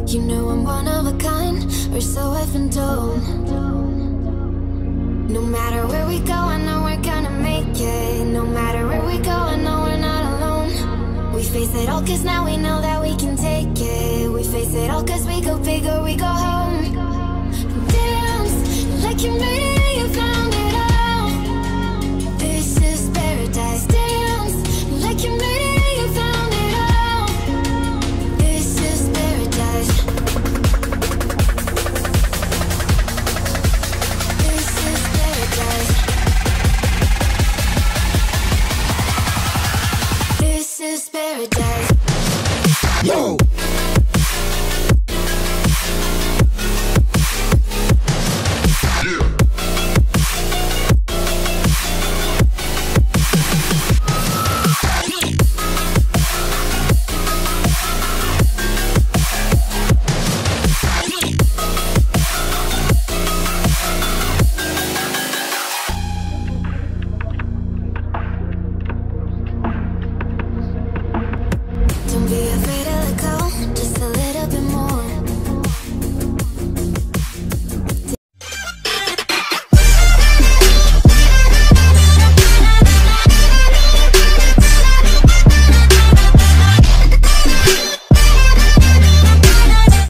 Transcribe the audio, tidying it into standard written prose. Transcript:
You know I'm one of a kind, or so I've been told. No matter where we go, I know we're gonna make it. No matter where we go, I know we're not alone. We face it all cause now we know that we can take it. We face it all cause we go big or we go home. Dance like you made it and you found it all. This is paradise. Dance like you made it and you found it all. This is paradise. This is paradise. This is paradise. Yo!